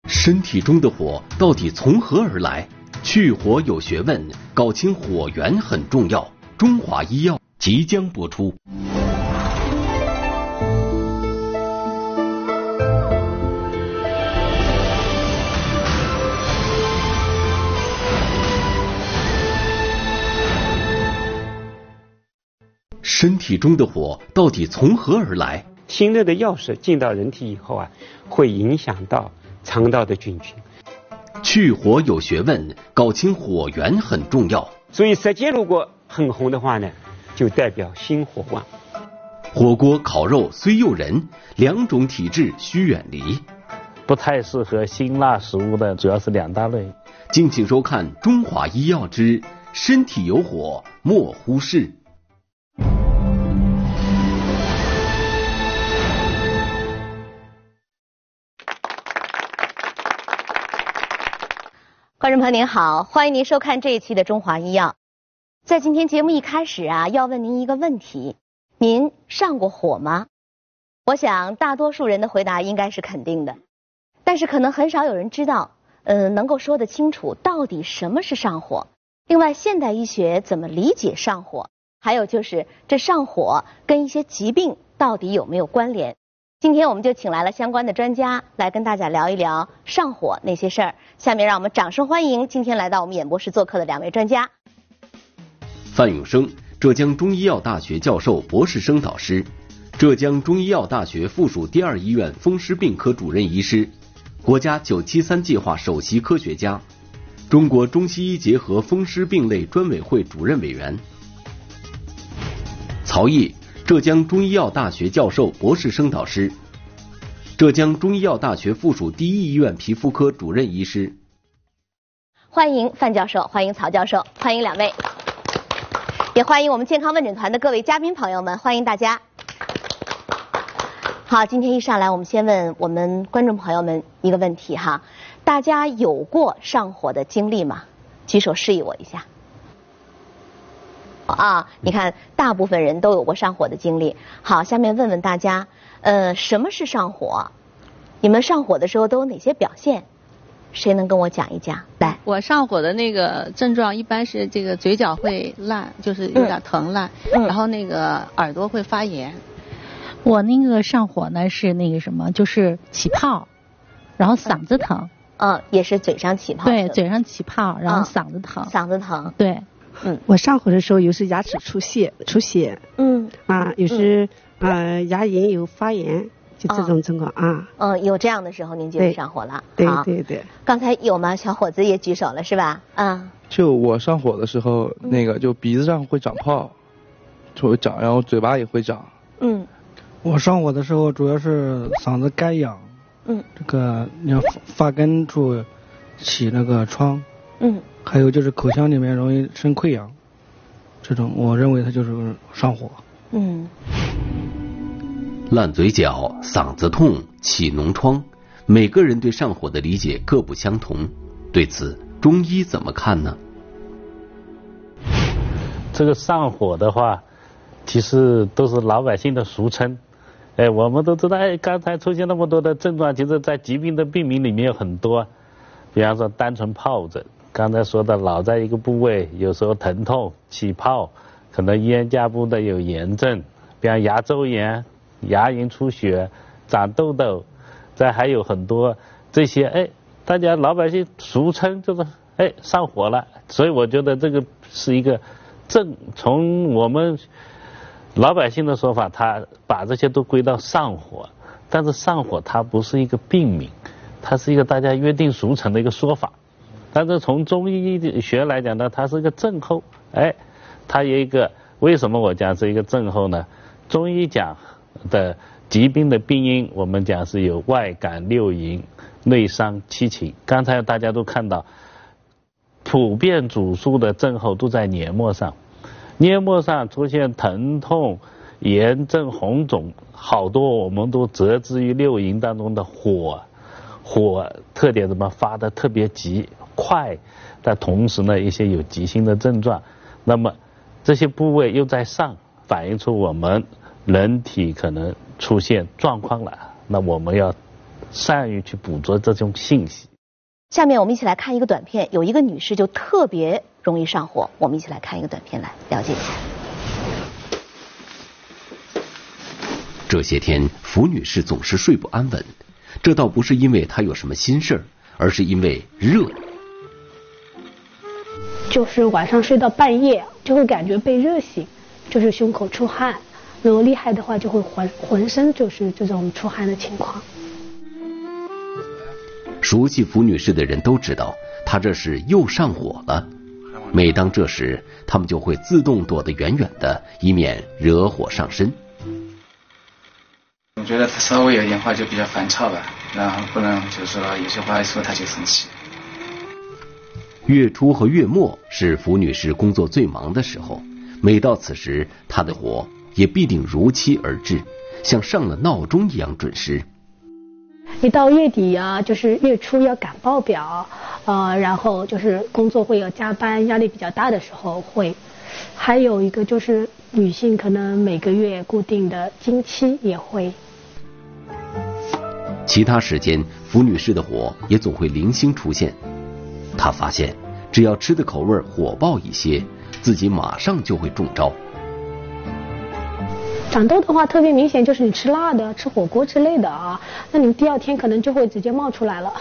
身体中的火到底从何而来？去火有学问，搞清火源很重要。中华医药即将播出。身体中的火到底从何而来？ 心热的药水进到人体以后啊，会影响到肠道的菌群。 去火有学问，搞清火源很重要。 所以舌尖如果很红的话呢，就代表心火旺。 火锅、烤肉虽诱人，两种体质需远离。 不太适合辛辣食物的主要是两大类。 敬请收看《中华医药之身体有火莫忽视》。 观众朋友您好，欢迎您收看这一期的中华医药。在今天节目一开始啊，要问您一个问题：您上过火吗？我想大多数人的回答应该是肯定的，但是可能很少有人知道，能够说得清楚到底什么是上火。另外，现代医学怎么理解上火？还有就是这上火跟一些疾病到底有没有关联？今天我们就请来了相关的专家来跟大家聊一聊上火那些事儿。下面让我们掌声欢迎今天来到我们演播室做客的两位专家。 范永生，浙江中医药大学教授、博士生导师，浙江中医药大学附属第二医院风湿病科主任医师，国家973计划首席科学家，中国中西医结合风湿病类专委会主任委员。曹毅，浙江中医药大学教授、博士生导师，浙江中医药大学附属第一医院皮肤科主任医师。 欢迎范教授，欢迎曹教授，欢迎两位，也欢迎我们健康问诊团的各位嘉宾朋友们，欢迎大家。好，今天一上来我们先问我们观众朋友们一个问题哈，大家有过上火的经历吗？举手示意我一下。啊，你看大部分人都有过上火的经历。好，下面问问大家，什么是上火？你们上火的时候都有哪些表现？谁能跟我讲一讲？来， 我上火的那个症状一般是这个嘴角会烂，就是有点疼烂，然后那个耳朵会发炎。 我那个上火呢是那个什么，就是起泡，然后嗓子疼。 也是嘴上起泡。 对，嘴上起泡，然后嗓子疼。 嗓子疼。 对。 我上火的时候有时牙齿出血，有时牙龈有发炎，就这种情况啊。 有这样的时候您就上火了。 对对对。 刚才有吗？小伙子也举手了是吧？ 就我上火的时候，那个就鼻子上会长泡，就会长，然后嘴巴也会长。 我上火的时候主要是嗓子干痒，这个发根处起那个疮，还有就是口腔里面容易生溃疡，这种我认为它就是上火。 烂嘴角、嗓子痛、起脓疮，每个人对上火的理解各不相同。对此，中医怎么看呢？ 这个上火的话，其实都是老百姓的俗称。我们都知道，刚才出现那么多的症状，其实在疾病的病名里面有很多，比方说单纯疱疹。刚才说的老在一个部位，有时候疼痛、起泡，可能咽架部的有炎症，比方牙周炎、牙龈出血、长痘痘，再还有很多这些，大家老百姓俗称就是上火了。所以我觉得这个是一个从我们老百姓的说法，他把这些都归到上火，但是上火它不是一个病名，它是一个大家约定俗成的一个说法。但是从中医学来讲呢，它是一个症候，它有一个，为什么我讲是一个症候呢？中医讲的疾病的病因，我们讲是有外感6淫、内伤7情。刚才大家都看到，普遍主诉的症候都在黏膜上，黏膜上出现疼痛、炎症、红肿，好多我们都责之于6淫当中的火特点怎么发的特别急快，但同时呢一些有急性的症状，那么这些部位又在上，反映出我们人体可能出现状况了，那我们要善于去捕捉这种信息。 下面我们一起来看一个短片，有一个女士就特别容易上火，我们一起来看一个短片来了解一下。 这些天，福女士总是睡不安稳，这倒不是因为她有什么心事儿，而是因为热。 就是晚上睡到半夜就会感觉被热醒，就是胸口出汗，如果厉害的话就会浑身就是这种出汗的情况。 熟悉福女士的人都知道，她这是又上火了。每当这时，他们就会自动躲得远远的，以免惹火上身。 我觉得他稍微有点话就比较烦躁吧，然后不能就是说有些话一说他就生气。 月初和月末是福女士工作最忙的时候，每到此时，她的活也必定如期而至，像上了闹钟一样准时。 一到月底啊，就是月初要赶报表，然后就是工作会有加班，压力比较大的时候会。还有一个就是女性可能每个月固定的经期也会。 其他时间，福女士的火也总会零星出现。她发现，只要吃的口味火爆一些，自己马上就会中招。 长痘的话特别明显，就是你吃辣的、吃火锅之类的啊，那你第二天可能就会直接冒出来了。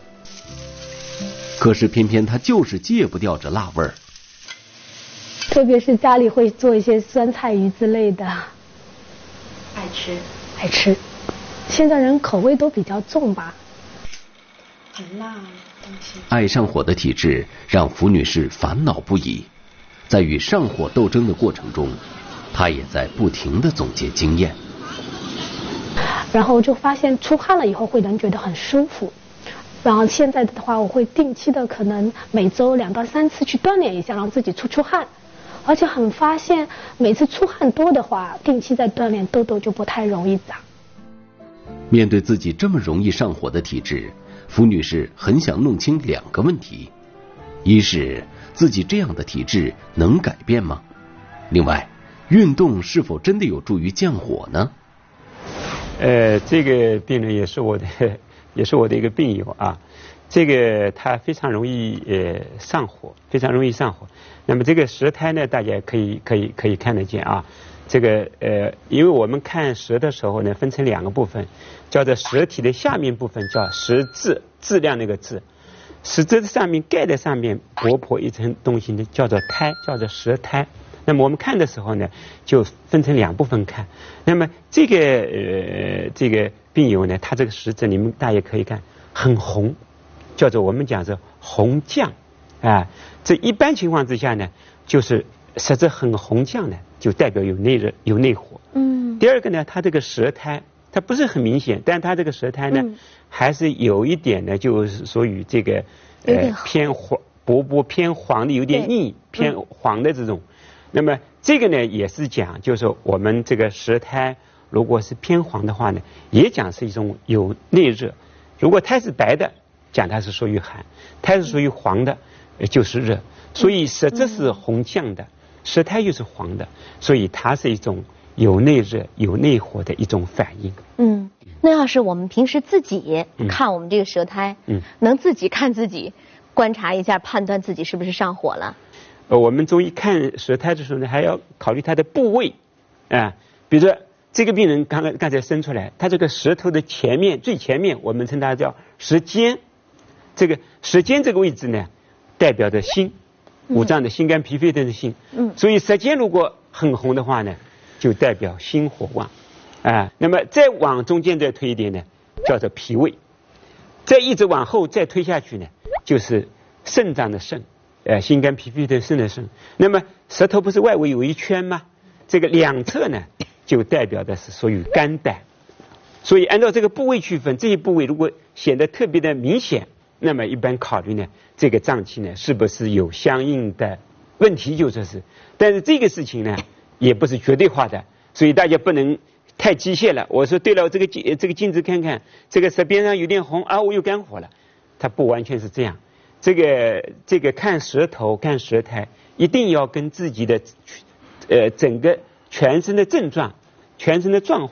可是偏偏她就是戒不掉这辣味儿。 特别是家里会做一些酸菜鱼之类的， 爱吃。现在人口味都比较重吧， 很辣的东西。 爱上火的体质让福女士烦恼不已，在与上火斗争的过程中，她也在不停地总结经验。 然后就发现出汗了以后会人觉得很舒服，然后现在的话我会定期的可能每周2到3次去锻炼一下，让自己出汗。而且很发现每次出汗多的话，定期在锻炼，痘痘就不太容易长。 面对自己这么容易上火的体质，福女士很想弄清2个问题：一是自己这样的体质能改变吗？另外，运动是否真的有助于降火呢？ 这个病人也是我的一个病友啊。这个他非常容易上火，非常容易上火。那么这个舌苔呢，大家可以看得见啊。这个因为我们看舌的时候呢，分成2个部分，叫做舌体的下面部分叫舌质，质量那个质。舌质的上面盖在上面薄薄一层东西呢，叫做苔，叫做舌苔。那么我们看的时候呢，就分成2部分看。那么这个病友呢，他这个舌质你们大家可以看很红。叫做我们讲是红绛，这一般情况之下呢，就是舌质很红绛呢，就代表有内热有内火。第二个呢，它这个舌苔它不是很明显，但它这个舌苔呢，还是有一点呢，就是属于这个偏黄薄薄偏黄的，有点腻偏黄的这种。那么这个呢，也是讲就是我们这个舌苔如果是偏黄的话呢，也讲是一种有内热。如果苔是白的，讲它是属于寒，苔是属于黄的，就是热。所以舌质是红绛的，舌苔又是黄的，所以它是一种有内热有内火的一种反应。 那要是我们平时自己看我们这个舌苔，能自己看自己，观察一下，判断自己是不是上火了。 我们中医看舌苔的时候呢，还要考虑它的部位比如说这个病人刚才伸出来，他这个舌头的前面最前面，我们称它叫舌尖。这个舌尖这个位置呢，代表着心，五脏的心肝脾肺的心。所以舌尖如果很红的话呢，就代表心火旺。那么再往中间再推一点呢，叫做脾胃。再一直往后再推下去呢，就是肾脏的肾，心肝脾肺的肾的肾。那么舌头不是外围有一圈吗？这个2侧呢，就代表的是属于肝胆。所以按照这个部位区分，这些部位如果显得特别的明显，那么一般考虑呢，这个脏器呢是不是有相应的问题，就说是。但是这个事情呢也不是绝对化的，所以大家不能太机械了。我说对了，这个镜子看看，这个舌边上有点红啊，我又肝火了，它不完全是这样。这个看舌头看舌苔，一定要跟自己的整个全身的症状、全身的状况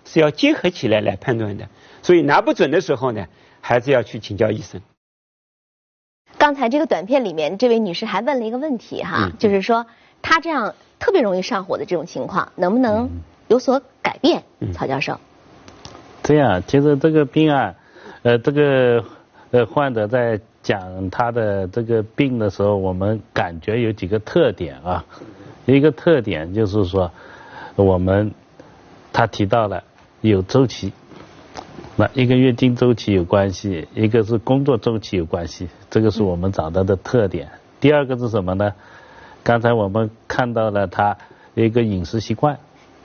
是要结合起来判断的，所以拿不准的时候呢，还是要去请教医生。 刚才这个短片里面，这位女士还问了一个问题哈，就是说她这样特别容易上火的这种情况，能不能有所改变？曹教授， 这样，其实这个病啊，这个患者在讲他的这个病的时候，我们感觉有几个特点啊。一个特点就是说，他提到了有周期，那一个月经周期有关系，一个是工作周期有关系，这个是我们找到的特点。第二个是什么呢？刚才我们看到了他一个饮食习惯，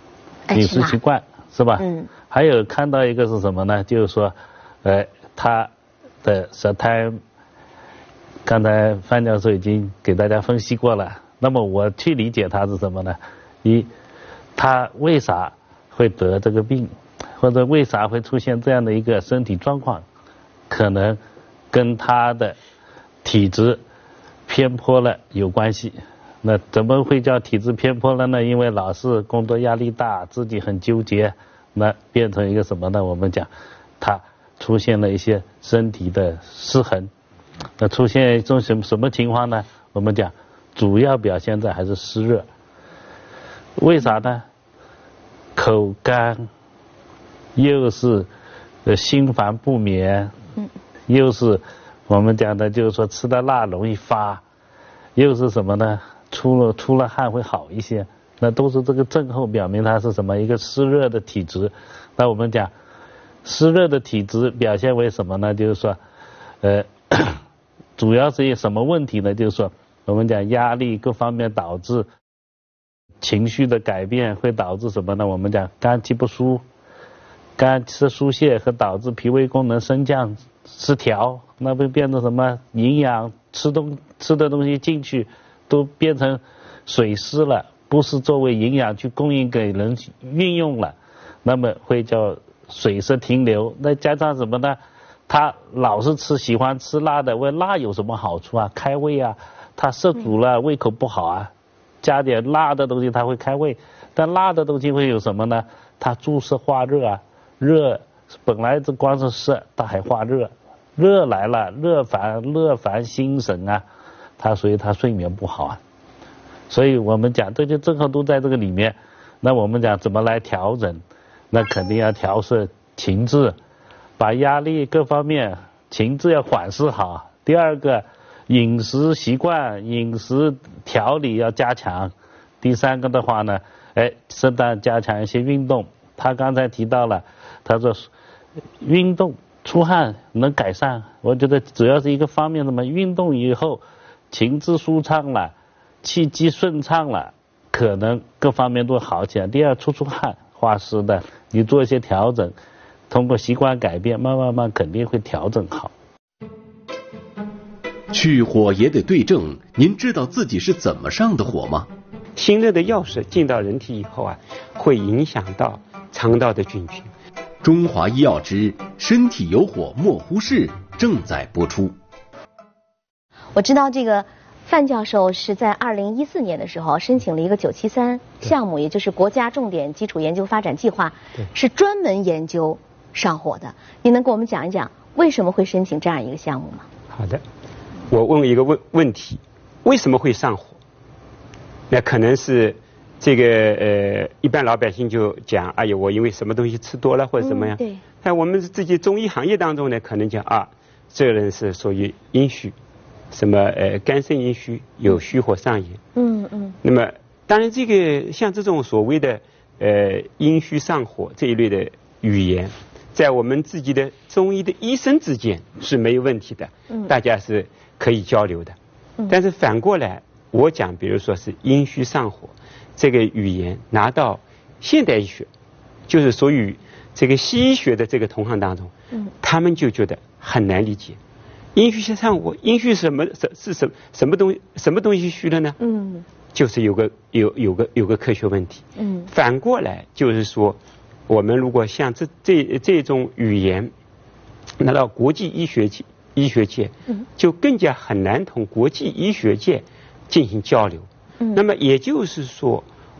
是吧？还有看到一个是什么呢？就是说，他的舌苔，刚才范教授已经给大家分析过了。那么我去理解他是什么呢？他为啥会得这个病，或者为啥会出现这样的一个身体状况，可能跟他的体质偏颇了有关系。那怎么会叫体质偏颇了呢？因为老是工作压力大，自己很纠结，那变成一个什么呢？我们讲他出现了一些身体的失衡。那出现一种什么情况呢？我们讲主要表现在还是湿热。为啥呢？口干，又是心烦不眠，又是我们讲的就是说吃的辣容易发，又是什么呢？出了汗会好一些，那都是这个症候表明它是什么？一个湿热的体质。那我们讲湿热的体质表现为什么呢？就是说主要是什么问题呢？就是说我们讲压力各方面导致情绪的改变，会导致什么呢？我们讲肝气不舒，肝气疏泄和导致脾胃功能升降失调，那会变成什么？营养吃的东西进去都变成水湿了，不是作为营养去供应给人运用了，那么会叫水湿停留。那加上什么呢？他老是喜欢吃辣的，为辣有什么好处啊？开胃啊。他摄主了，胃口不好啊，加点辣的东西他会开胃，但辣的东西会有什么呢？它助湿化热啊，热本来这光是湿，它还化热，热来了，热烦心神啊，所以他睡眠不好啊。所以我们讲这些症候都在这个里面。那我们讲怎么来调整？那肯定要调摄情志，把压力各方面情志要缓释好。第二个，饮食习惯、饮食调理要加强。第三个的话呢，适当加强一些运动。他刚才提到了，他说运动出汗能改善，我觉得主要是一个方面，什么？运动以后情志舒畅了，气机顺畅了，可能各方面都好起来。第二，出汗化湿的，你做一些调整，通过习惯改变，慢慢肯定会调整好。 去火也得对症，您知道自己是怎么上的火吗？ 辛热的药水进到人体以后啊，会影响到肠道的菌群。 中华医药之身体有火莫忽视正在播出。 我知道这个范教授是在2014年的时候申请了一个973项目，也就是国家重点基础研究发展计划，是专门研究上火的。您能给我们讲一讲为什么会申请这样一个项目吗？ 好的，我问一个问题，为什么会上火？那可能是这个一般老百姓就讲，哎呀，我因为什么东西吃多了或者什么呀？ 对。 那我们自己中医行业当中呢，可能讲这个人是属于阴虚，什么肝肾阴虚，有虚火上炎。那么当然这个像这种所谓的阴虚上火这一类的语言，在我们自己的中医的医生之间是没有问题的，大家是可以交流的。但是反过来，我讲，比如说是阴虚上火这个语言拿到现代医学，就是属于这个西医学的这个同行当中，他们就觉得很难理解。阴虚上火，阴虚什么东西虚了呢？就是有个科学问题。反过来就是说，我们如果像这种语言拿到国际医学界，就更加很难同国际医学界进行交流。那么也就是说，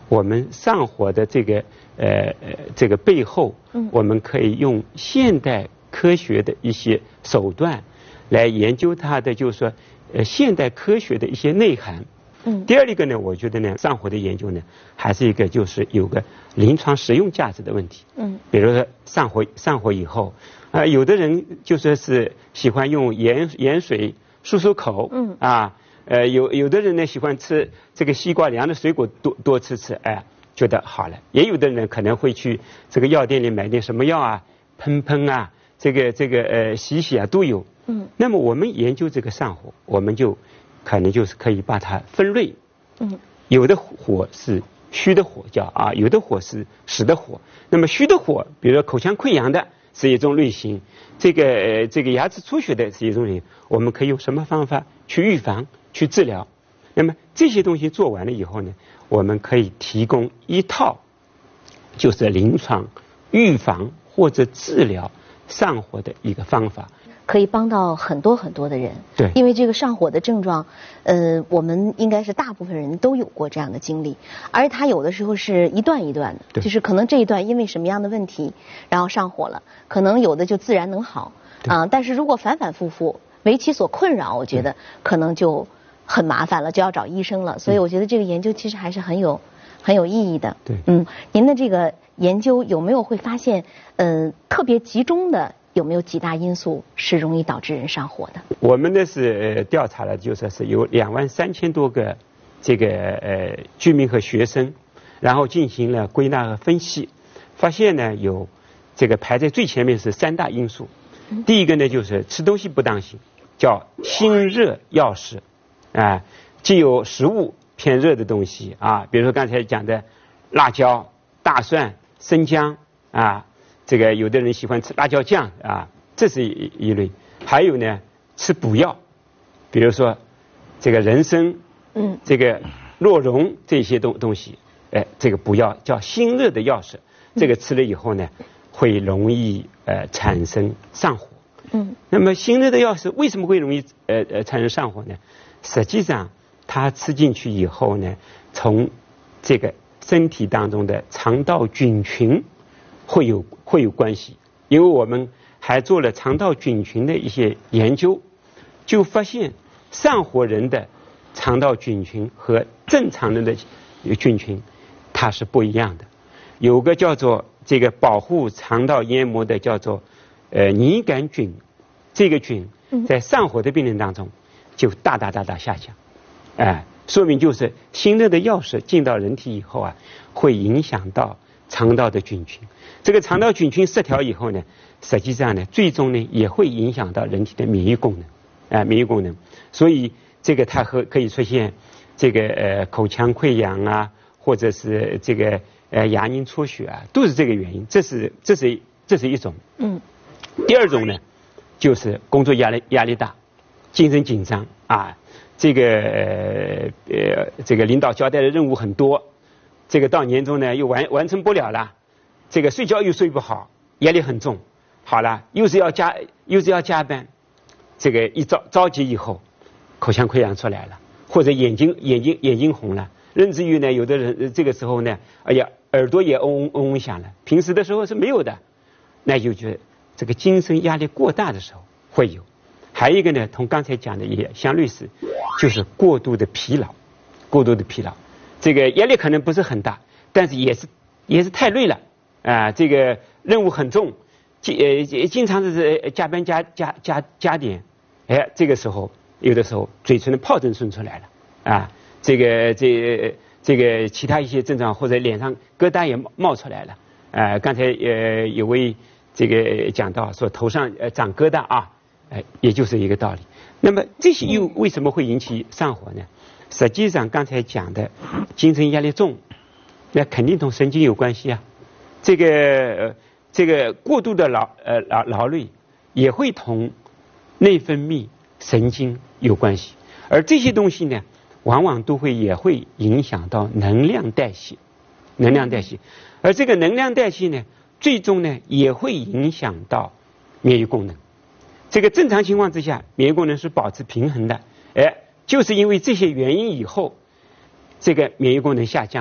我们上火的这个背后，我们可以用现代科学的一些手段来研究它的，就是说现代科学的一些内涵。第二一个呢，我觉得呢，上火的研究呢，还是一个就是有个临床实用价值的问题。比如说上火以后，有的人就说是喜欢用盐水漱口，有的人呢喜欢吃这个西瓜凉的水果多吃，觉得好了。也有的人可能会去这个药店里买点什么药啊，喷啊，这个洗啊都有。那么我们研究这个上火，我们就可能就是可以把它分类。有的火是虚的火叫有的火是实的火。那么虚的火，比如说口腔溃疡的是一种类型，这个牙齿出血的是一种类型，我们可以用什么方法去预防去治疗？那么这些东西做完了以后呢，我们可以提供一套就是临床预防或者治疗上火的一个方法， 可以帮到很多很多的人。 对， 因为这个上火的症状，我们应该是大部分人都有过这样的经历，而它有的时候是一段一段的，就是可能这一段因为什么样的问题，然后上火了，可能有的就自然能好但是如果反反复复为其所困扰，我觉得可能就很麻烦了，就要找医生了。所以我觉得这个研究其实还是很有意义的。 对， 您的这个研究有没有会发现，特别集中的有没有几大因素是容易导致人上火的？我们呢是调查了，就说是有23000多个这个居民和学生，然后进行了归纳和分析，发现呢有这个排在最前面是3大因素。第一个呢就是吃东西不当心，叫辛热药食既有食物偏热的东西比如说刚才讲的辣椒、大蒜、生姜这个有的人喜欢吃辣椒酱这是一类。还有呢吃补药，比如说这个人参这个洛茸这些东西这个补药叫辛热的药食，这个吃了以后呢会容易产生上火。那么辛热的药食为什么会容易产生上火呢？实际上它吃进去以后呢，从这个身体当中的肠道菌群会有关系。因为我们还做了肠道菌群的一些研究，就发现上火人的肠道菌群和正常人的菌群它是不一样的。有个叫做这个保护肠道黏膜的叫做拟杆菌，这个菌在上火的病人当中就大下降。说明就是辛热的药食进到人体以后会影响到肠道的菌群。这个肠道菌群失调以后呢，实际上呢最终呢也会影响到人体的免疫功能。所以这个它可以出现这个口腔溃疡或者是这个牙龈出血都是这个原因。这是一种。第二种呢就是工作压力大，精神紧张这个领导交代的任务很多，这个到年终呢又完成不了了，这个睡觉又睡不好，压力很重。好了，又是要加班，这个一着急以后，口腔溃疡出来了，或者眼睛红了，甚至于呢有的人这个时候呢，耳朵也嗡嗡响了，平时的时候是没有的，那就觉得这个精神压力过大的时候会有。还有一个呢，同刚才讲的也相类似，就是过度的疲劳。这个压力可能不是很大，但是也是太累了这个任务很重，经常是加班加点，这个时候有的时候嘴唇的疱疹生出来了这个其他一些症状，或者脸上疙瘩也冒出来了刚才有位这个讲到说头上长疙瘩也就是一个道理。那么这些又为什么会引起上火呢？实际上刚才讲的精神压力重，那肯定同神经有关系这个过度的劳累也会同内分泌神经有关系，而这些东西呢往往也会影响到能量代谢，而这个能量代谢呢最终呢也会影响到免疫功能。这个正常情况之下免疫功能是保持平衡的，就是因为这些原因以后这个免疫功能下降了，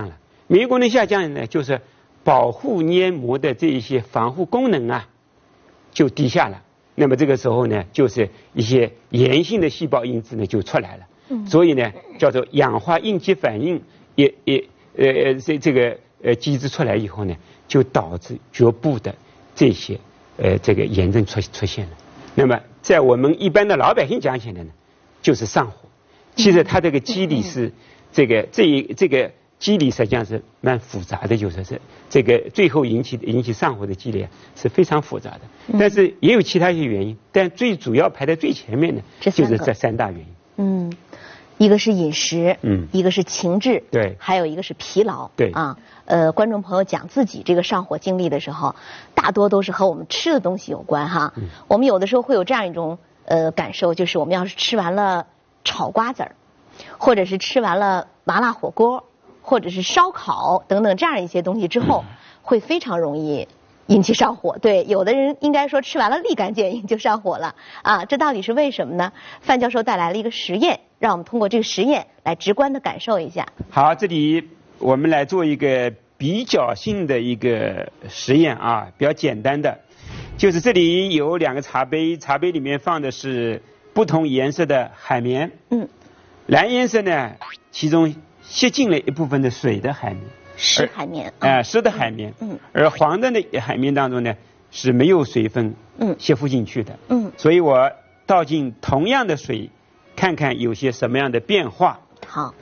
免疫功能下降呢，就是保护黏膜的这一些防护功能啊就低下了。那么这个时候呢，就是一些炎性的细胞因子呢就出来了。所以呢，叫做氧化应激反应这个机制出来以后呢，就导致局部的这些这个炎症出现了。那么在我们一般的老百姓讲起来呢，就是上火。其实它这个机理是这个机理实际上是蛮复杂的，就是这个最后引起上火的机理是非常复杂的。但是也有其他一些原因，但最主要排在最前面的就是这3大原因。 一个是饮食，一个是情志， 对， 还有一个是疲劳， 对啊。观众朋友讲自己这个上火经历的时候，大多都是和我们吃的东西有关哈。我们有的时候会有这样一种感受，就是我们要是吃完了炒瓜子儿，或者是吃完了麻辣火锅，或者是烧烤等等这样一些东西之后，会非常容易引起上火。对，有的人应该说吃完了立竿见影就上火了啊，这到底是为什么呢？范教授带来了一个实验，让我们通过这个实验来直观的感受一下。 好，这里我们来做一个比较性的一个实验啊，比较简单的，就是这里有2个茶杯，茶杯里面放的是不同颜色的海绵，蓝颜色呢，其中吸进了一部分的水的海绵， 湿海绵， 湿的海绵，而黄的海绵当中呢是没有水分吸附进去的，所以我倒进同样的水，看看有些什么样的变化。 好，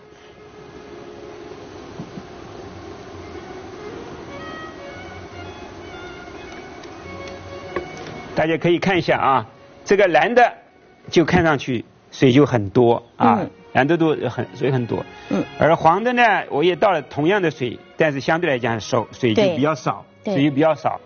大家可以看一下啊，这个蓝的就看上去水就很多啊，蓝的水很多，而黄的呢，我也倒了同样的水，但是相对来讲水就比较少，水就比较少。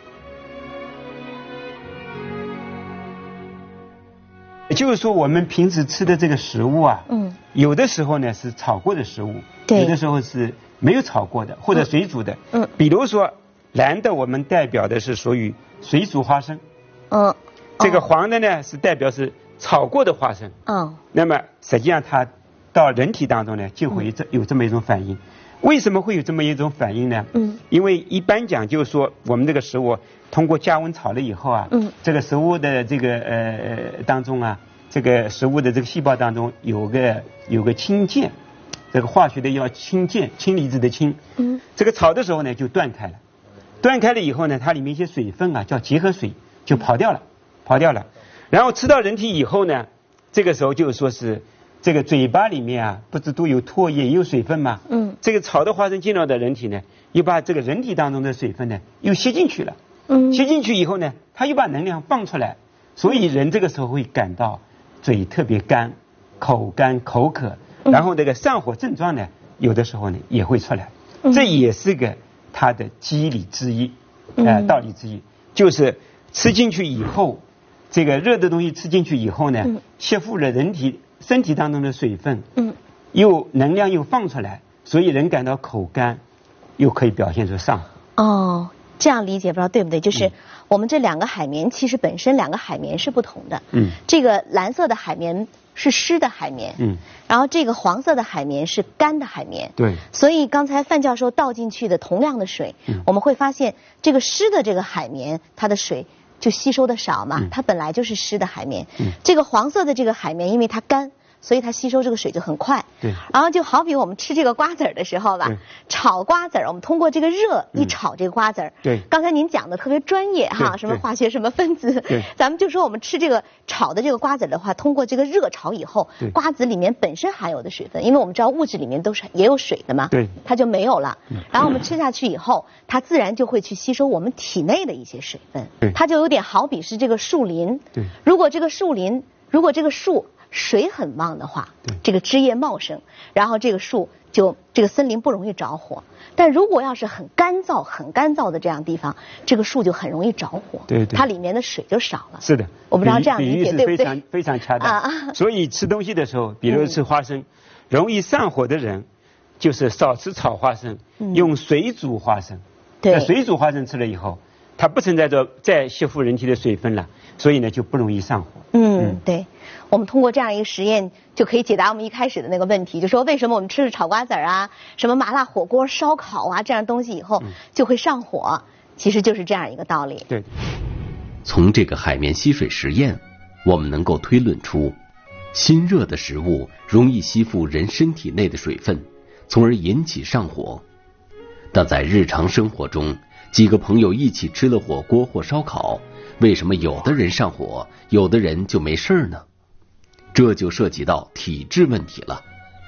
也就是说，我们平时吃的这个食物啊，有的时候呢是炒过的食物，有的时候是没有炒过的或者水煮的。比如说蓝的，我们代表的是属于水煮花生，这个黄的呢是代表是炒过的花生。那么实际上它到人体当中呢，就会有这么一种反应。为什么会有这么一种反应呢？因为一般讲就是说，我们这个食物通过加温炒了以后啊，这个食物的这个当中啊，这个食物的这个细胞当中有个氢键，这个化学的叫氢键，氢离子的氢。这个炒的时候呢就断开了，断开了以后呢，它里面一些水分啊叫结合水就跑掉了。然后吃到人体以后呢，这个时候就是说是这个嘴巴里面啊，不是都有唾液也有水分吗？这个炒的花生进入到人体呢，又把这个人体当中的水分呢又吸进去了。吸进去以后呢，它又把能量放出来，所以人这个时候会感到嘴特别干、口渴，然后这个上火症状呢，有的时候呢也会出来。这也是个它的机理之一，道理之一，就是吃进去以后，这个热的东西吃进去以后呢，吸附了身体当中的水分，又能量又放出来，所以人感到口干，又可以表现出上火。 这样理解不知道对不对？就是我们这2个海绵，其实本身2个海绵是不同的。这个蓝色的海绵是湿的海绵，然后这个黄色的海绵是干的海绵。 对。 所以刚才范教授倒进去的同量的水，我们会发现这个湿的这个海绵，它的水就吸收的少嘛，它本来就是湿的海绵。这个黄色的这个海绵，因为它干，所以它吸收这个水就很快。 对。 然后就好比我们吃这个瓜子儿的时候吧，炒瓜子儿，我们通过这个热一炒这个瓜子儿。 对。 刚才您讲的特别专业哈，什么化学什么分子。 对。 咱们就说我们吃这个炒的这个瓜子的话，通过这个热炒以后，瓜子里面本身含有的水分，因为我们知道物质里面也有水的嘛。 对。 它就没有了。然后我们吃下去以后，它自然就会去吸收我们体内的一些水分。 对。 它就有点好比是这个树林。 对。 如果这个树水很旺的话，这个枝叶茂盛，然后这个树这个森林不容易着火。但如果要是很干燥的这样地方，这个树就很容易着火。 对， 它里面的水就少了。 是的， 我不知道这样理解对不对？ 非常恰当。所以吃东西的时候，比如吃花生，容易上火的人，就是少吃炒花生，用水煮花生。对。水煮花生吃了以后， 它不存在着再吸附人体的水分了，所以呢就不容易上火。 对，我们通过这样一个实验就可以解答我们一开始的那个问题，就说为什么我们吃了炒瓜子啊、什么麻辣火锅、烧烤啊这样东西以后就会上火，其实就是这样一个道理。 对。 从这个海绵吸水实验，我们能够推论出，心热的食物容易吸附人身体内的水分，从而引起上火。但在日常生活中，几个朋友一起吃了火锅或烧烤，为什么有的人上火，有的人就没事呢？这就涉及到体质问题了。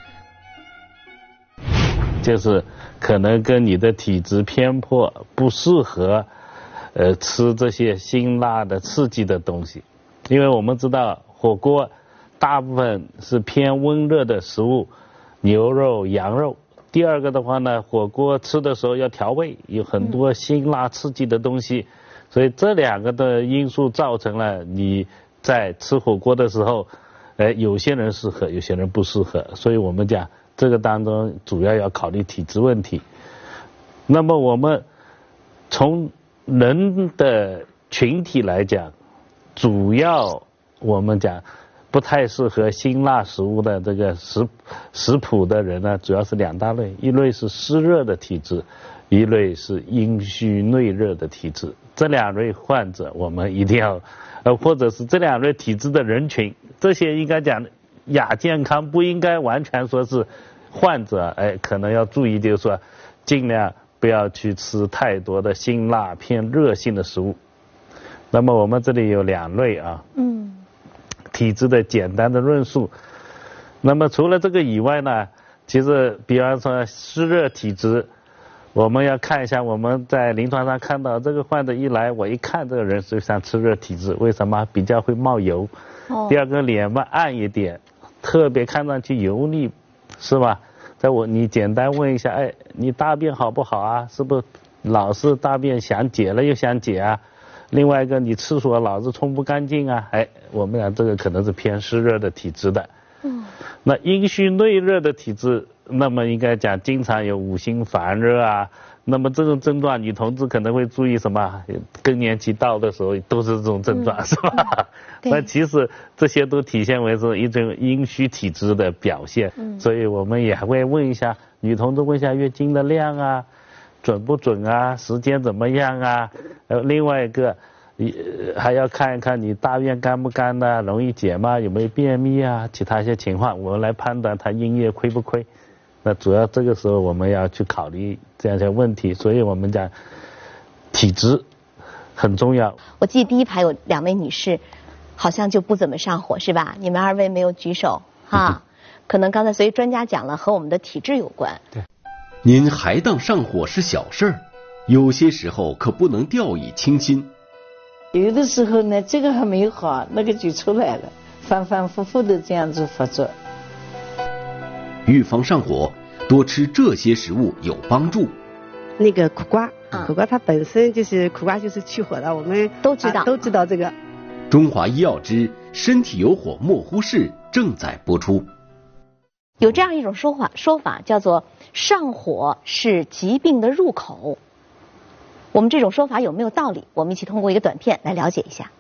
就是可能跟你的体质偏颇，不适合吃这些辛辣的刺激的东西。因为我们知道火锅大部分是偏温热的食物，牛肉、羊肉。第二个的话呢，火锅吃的时候要调味，有很多辛辣刺激的东西，所以这两个的因素造成了你在吃火锅的时候，有些人适合，有些人不适合。所以我们讲这个当中主要要考虑体质问题。那么我们从人的群体来讲，主要我们讲不太适合辛辣食物的这个食谱的人呢，主要是两大类，一类是湿热的体质，一类是阴虚内热的体质。这两类患者我们一定要或者是这两类体质的人群，这些应该讲亚健康，不应该完全说是患者，可能要注意，就是说尽量不要去吃太多的辛辣偏热性的食物。那么我们这里有两类啊，体质的简单的论述。那么除了这个以外呢，其实比方说湿热体质，我们要看一下，我们在临床上看到这个患者一来，我一看这个人就像湿热体质，为什么？比较会冒油。第二个脸嘛暗一点，特别看上去油腻，是吧？你简单问一下，你大便好不好啊？是不是老是大便想解了又想解啊？另外一个，你厕所老是冲不干净啊，我们讲这个可能是偏湿热的体质的。那阴虚内热的体质，那么应该讲经常有五心烦热啊。那么这种症状，女同志可能会注意什么？更年期到的时候都是这种症状，是吧？那其实这些都体现为是一种阴虚体质的表现。所以我们也会问一下女同志，问一下月经的量啊，准不准啊，时间怎么样啊？另外一个还要看一看你大便干不干的，容易解吗？有没有便秘啊？其他一些情况，我们来判断他阴液亏不亏。那主要这个时候我们要去考虑这样一些问题，所以我们讲体质很重要。 我记得第一排有两位女士，好像就不怎么上火，是吧？你们二位没有举手哈，可能刚才所以专家讲了和我们的体质有关。 对，您还当上火是小事儿，有些时候可不能掉以轻心。 有的时候呢，这个还没有好，那个就出来了，反反复复的这样子发作。 预防上火，多吃这些食物有帮助。 那个苦瓜，苦瓜它本身就是苦瓜就是去火的，我们都知道， 都知道这个。 中华医药之身体有火莫忽视正在播出。 有这样一种说法叫做上火是疾病的入口。我们这种说法有没有道理？我们一起通过一个短片来了解一下。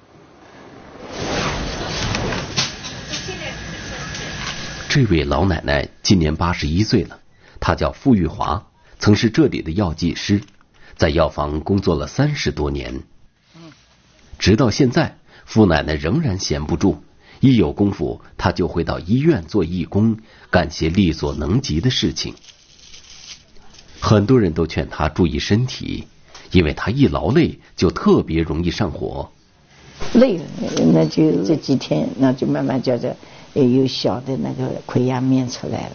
这位老奶奶今年81岁了，她叫傅玉华，曾是这里的药剂师，在药房工作了30多年。直到现在，傅奶奶仍然闲不住，一有功夫她就会到医院做义工，干些力所能及的事情。很多人都劝她注意身体，因为她一劳累就特别容易上火。 累了，那就这几天，那就慢慢叫着有小的那个溃疡面出来了。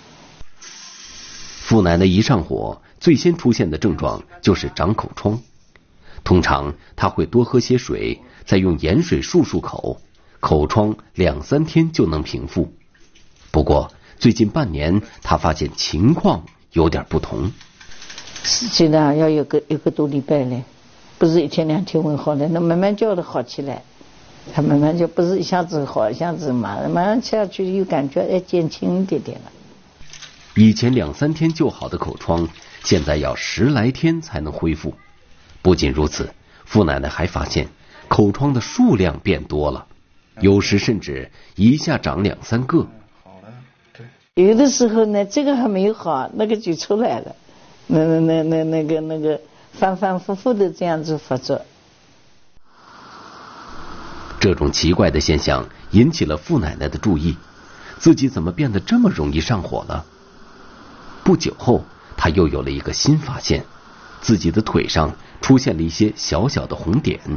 傅奶奶一上火，最先出现的症状就是长口疮。通常她会多喝些水，再用盐水漱漱口，口疮2-3天就能平复。不过最近半年，她发现情况有点不同。 实呢要有个多礼拜嘞，不是1天2天会好的，那慢慢叫的好起来。他慢慢就不是一下子好，一下子马上吃下去又感觉减轻一点点了。 以前2-3天就好的口疮，现在要10来天才能恢复。不仅如此， 傅奶奶还发现口疮的数量变多了，有时甚至一下长2、3个。 有的时候呢，这个还没有好，那个就出来了，那个反反复复的这样子发作。 这种奇怪的现象引起了傅奶奶的注意，自己怎么变得这么容易上火了？不久后，她又有了一个新发现，自己的腿上出现了一些小小的红点。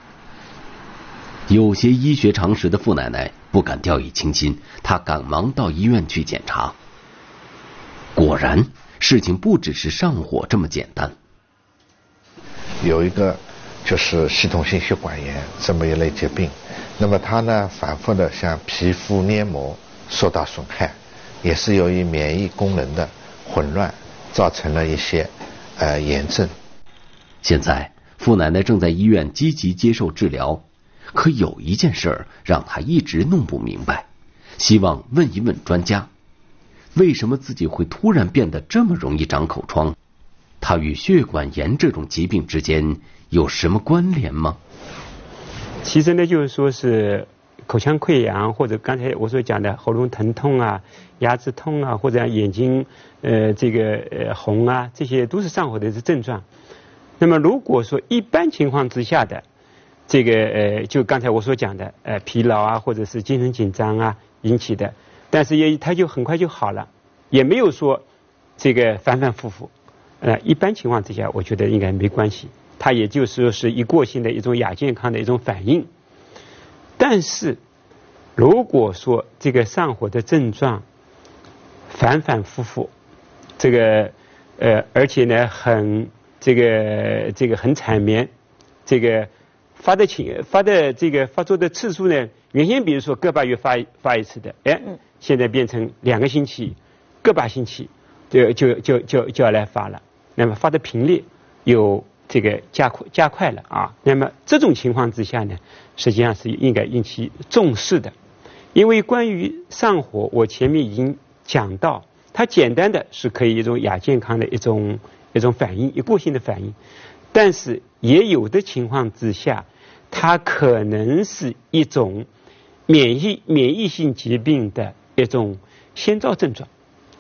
有些医学常识的傅奶奶不敢掉以轻心，她赶忙到医院去检查。果然，事情不只是上火这么简单。 有一个就是系统性血管炎这么一类疾病，那么它呢反复的像皮肤黏膜受到损害，也是由于免疫功能的混乱造成了一些炎症。 现在傅奶奶正在医院积极接受治疗，可有一件事让她一直弄不明白，希望问一问专家，为什么自己会突然变得这么容易长口疮？它与血管炎这种疾病之间有什么关联吗？ 其实呢，就是说是口腔溃疡，或者刚才我所讲的喉咙疼痛啊、牙齿痛啊，或者眼睛红啊，这些都是上火的症状。那么如果说一般情况之下的这个就刚才我所讲的疲劳啊，或者是精神紧张啊引起的，但是它就很快就好了，也没有说这个反反复复。一般情况之下，我觉得应该没关系，它也就是说是一过性的一种亚健康的一种反应。但是如果说这个上火的症状反反复复，这个而且呢很很缠绵，这个发作的次数呢，原先比如说个把月发一次的，现在变成2个星期，个把星期就要来发了。那么发的频率有这个加快了啊。那么这种情况之下呢，实际上是应该引起重视的，因为关于上火，我前面已经讲到，它简单的是可以一种亚健康的一种反应，一过性的反应，但是也有的情况之下，它可能是一种免疫性疾病的一种先兆症状。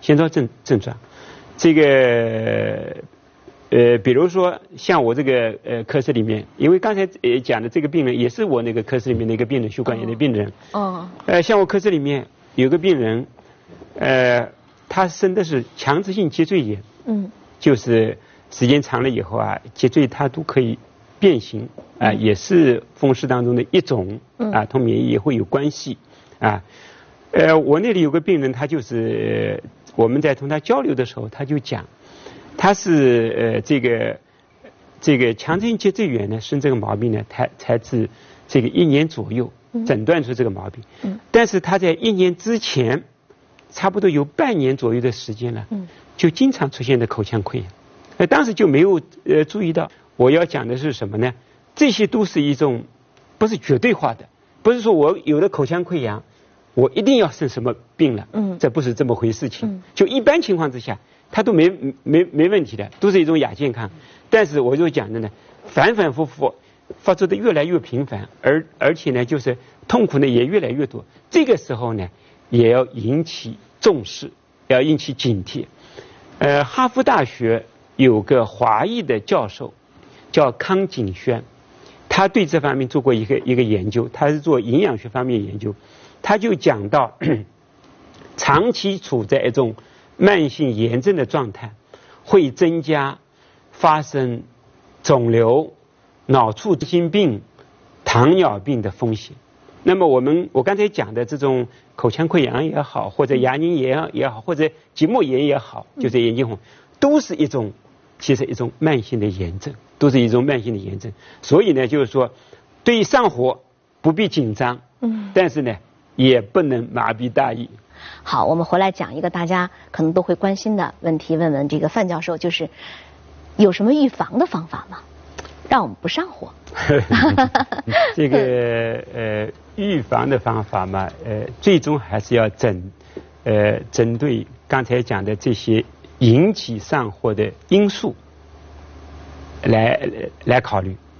这个比如说像我这个科室里面，因为刚才讲的这个病人也是我那个科室里面的一个病人，血管炎的病人。像我科室里面有个病人，他生的是强直性脊椎炎。就是时间长了以后啊，脊椎它都可以变形啊，也是风湿当中的一种啊，同免疫也会有关系啊。我那里有个病人，他就是我们在同他交流的时候，他就讲，他是这个强直性脊椎炎呢，生这个毛病呢，才至这个1年左右诊断出这个毛病。但是他在1年之前，差不多有半年左右的时间了，就经常出现的口腔溃疡。当时就没有注意到。我要讲的是什么呢？这些都是一种不是绝对化的，不是说我有了口腔溃疡，我一定要生什么病了，这不是这么回事情。就一般情况之下，它都没问题的，都是一种亚健康。但是我就讲的呢，反反复复发作的越来越频繁，而且呢，就是痛苦呢也越来越多。这个时候呢，也要引起重视，要引起警惕。哈佛大学有个华裔的教授叫康景轩，他对这方面做过一个研究，他是做营养学方面研究。他就讲到长期处在一种慢性炎症的状态，会增加发生肿瘤、脑促性病、糖尿病的风险。那么我刚才讲的这种口腔溃疡也好，或者牙龈炎也好，或者结膜炎也好，就是眼睛红，都是其实一种慢性的炎症，都是一种慢性的炎症。所以呢，就是说对于上火不必紧张，但是呢也不能麻痹大意。 好，我们回来讲一个大家可能都会关心的问题，问问这个范教授，就是有什么预防的方法吗？让我们不上火。 这个预防的方法嘛，最终还是要针对刚才讲的这些引起上火的因素来考虑。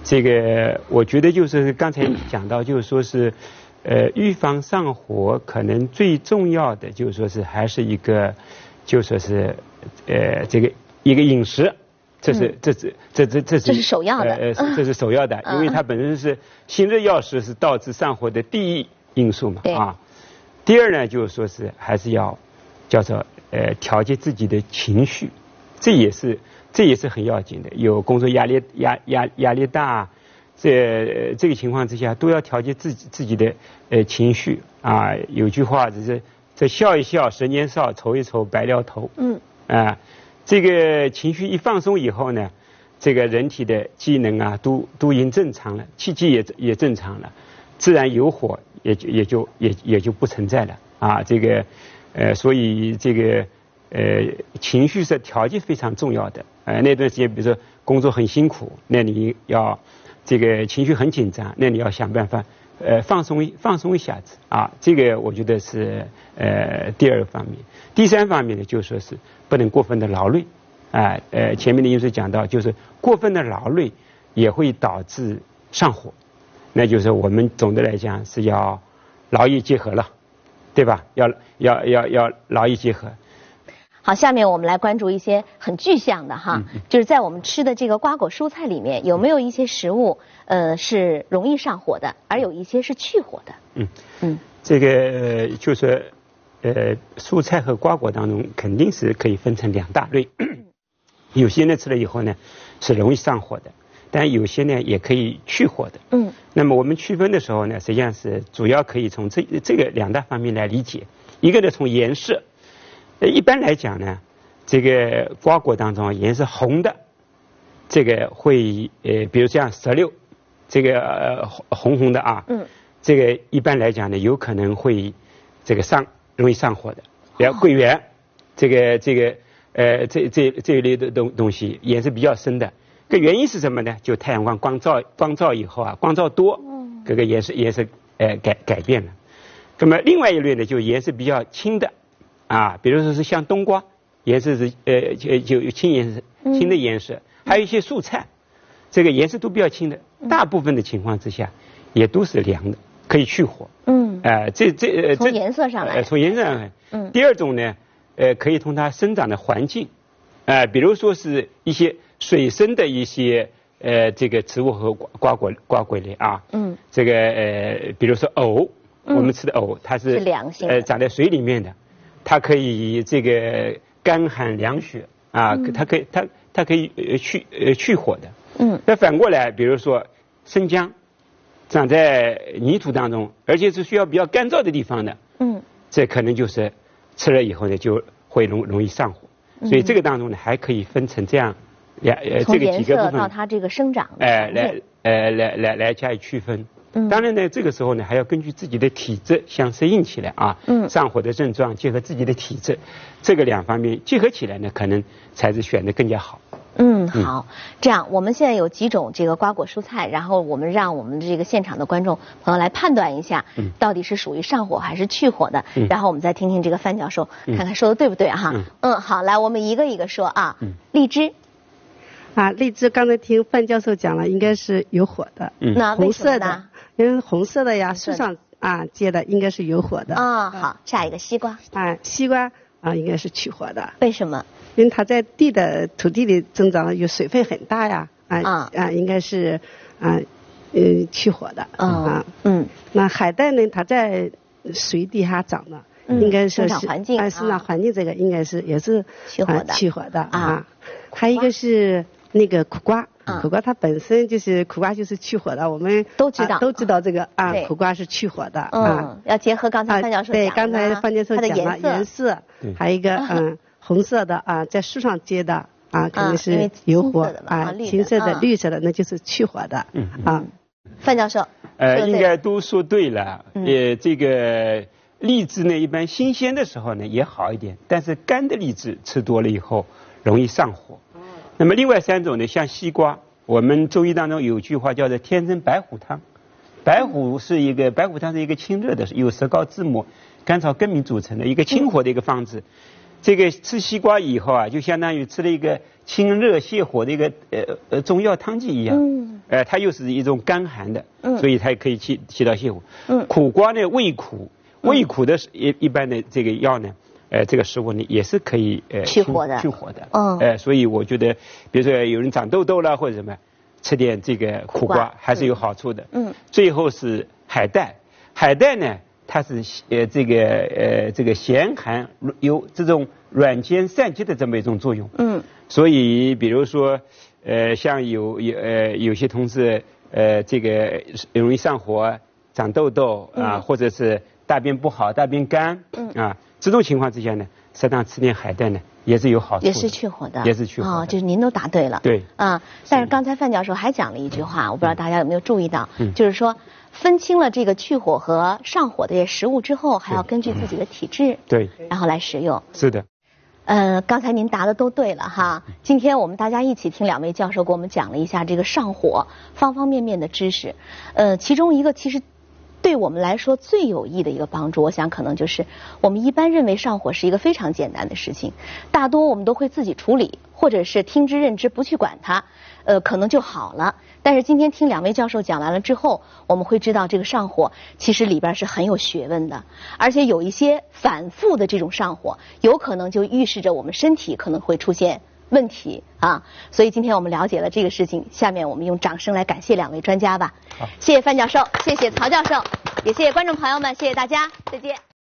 这个我觉得就是刚才讲到，就是说是预防上火可能最重要的就是说是还是一个就说是这个一个饮食。这是首要的， 这是首要的，因为它本身是辛热药食是导致上火的第一因素嘛啊。第二呢，就是说是还是要叫做调节自己的情绪，这也是很要紧的。有工作压力大，这个情况之下都要调节自己的情绪啊。有句话就是这笑一笑十年少，愁一愁白了头。这个情绪一放松以后呢，这个人体的机能啊都已经正常了，气机也正常了，自然有火也就不存在了啊。这个所以这个情绪是调节非常重要的。那段时间比如说工作很辛苦，那你要这个情绪很紧张，那你要想办法放松一下子啊。这个我觉得是第二个方面。第三方面呢，就说是不能过分的劳累啊。前面的因素讲到，就是过分的劳累也会导致上火，那就是我们总的来讲是要劳逸结合了，对吧？要劳逸结合。 好，下面我们来关注一些很具象的哈，就是在我们吃的这个瓜果蔬菜里面，有没有一些食物是容易上火的，而有一些是去火的？ 这个就是蔬菜和瓜果当中肯定是可以分成两大类，有些呢吃了以后呢是容易上火的，但有些呢也可以去火的。那么我们区分的时候呢，实际上是主要可以从这个两大方面来理解。一个呢从颜色。一般来讲呢，这个瓜果当中颜色红的，这个会比如像石榴，这个红的啊，这个一般来讲呢，有可能会这个容易上火的。比如桂圆，这一类的东西颜色比较深的，个原因是什么呢？就太阳光照以后啊，光照多，这个颜色改变了。那么另外一类呢，就颜色比较轻的。啊，比如说是像冬瓜，颜色是就轻的颜色，还有一些蔬菜，这个颜色都比较轻的，大部分的情况之下也都是凉的，可以去火。 从颜色上来， 从颜色上来。第二种呢，可以从它生长的环境，比如说是一些水生的一些这个植物和瓜果类啊，这个比如说藕，我们吃的藕，它是凉性的， 长在水里面的。它可以这个干寒凉血啊，它可以去火的。那反过来，比如说生姜，长在泥土当中，而且是需要比较干燥的地方的。这可能就是吃了以后呢，就会容易上火。所以这个当中呢，还可以分成这样这个几个部分到它这个生长来加以区分。当然呢，这个时候呢，还要根据自己的体质相适应起来啊。上火的症状结合自己的体质，这个两方面结合起来呢，可能才是选得更加好。 好，这样我们现在有几种这个瓜果蔬菜，然后我们让我们这个现场的观众朋友来判断一下，到底是属于上火还是去火的。然后我们再听听这个范教授，看看说的对不对哈。好，来我们一个一个说啊。荔枝。 荔枝刚才听范教授讲了，应该是有火的。 那红色的。因为红色的呀，树上结的应该是有火的。 好，下一个西瓜。 西瓜应该是去火的。 为什么？ 因为它在土地里增长，有水分很大呀。应该是去火的。那海带呢？它在水底下长的，应该是生长环境。 生长环境这个应该是也是去火的啊。 还有一个是那个苦瓜。苦瓜它本身就是苦瓜就是去火的，我们都知道这个苦瓜是去火的要结合刚才范教授讲的， 对，刚才范教授讲了颜色，还有一个红色的在树上结的肯定是有火青色的绿色的那就是去火的范教授应该都说对了。这个荔枝呢，一般新鲜的时候呢也好一点，但是干的荔枝吃多了以后容易上火。那么另外三种呢，像西瓜，我们中医当中有句话叫做天生白虎汤。白虎汤是一个清热的，由石膏、知末、甘草、粳米组成的一个清火的一个方子。 这个吃西瓜以后啊，就相当于吃了一个清热泻火的一个中药汤剂一样。它又是一种甘寒的，所以它也可以起到泻火。苦瓜呢味苦，味苦的一般的这个药呢，这个食物呢也是可以去火的。 所以我觉得，比如说有人长痘痘了或者什么，吃点这个苦瓜还是有好处的。最后是海带，海带呢。它是这个咸寒有这种软坚散结的这么一种作用。所以比如说像有些同志这个容易上火、长痘痘啊，或者是大便不好、大便干啊，这种情况之下呢，适当吃点海带呢也是有好处的， 也是去火的， 也是去火的。 就是您都答对了。 对啊，但是刚才范教授还讲了一句话，我不知道大家有没有注意到，就是说。分清了这个去火和上火的食物之后，还要根据自己的体质， 对， 然后来食用。 是的。 刚才您答的都对了哈。今天我们大家一起听两位教授给我们讲了一下这个上火方方面面的知识。其中一个其实对我们来说最有益的一个帮助，我想可能就是我们一般认为上火是一个非常简单的事情，大多我们都会自己处理，或者是听之任之，不去管它，可能就好了。但是今天听两位教授讲完了之后，我们会知道这个上火其实里边是很有学问的，而且有一些反复的这种上火，有可能就预示着我们身体可能会出现问题啊。所以今天我们了解了这个事情，下面我们用掌声来感谢两位专家吧。谢谢范教授，谢谢曹教授，也谢谢观众朋友们，谢谢大家，再见。